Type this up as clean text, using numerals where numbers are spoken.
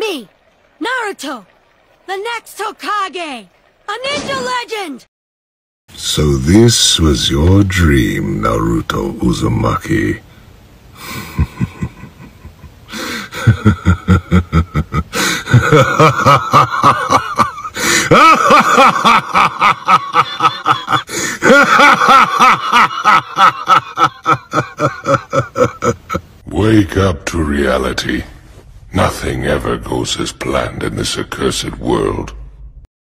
Me, Naruto, the next Hokage, a ninja legend! So this was your dream, Naruto Uzumaki. Wake up to reality. Nothing ever goes as planned in this accursed world.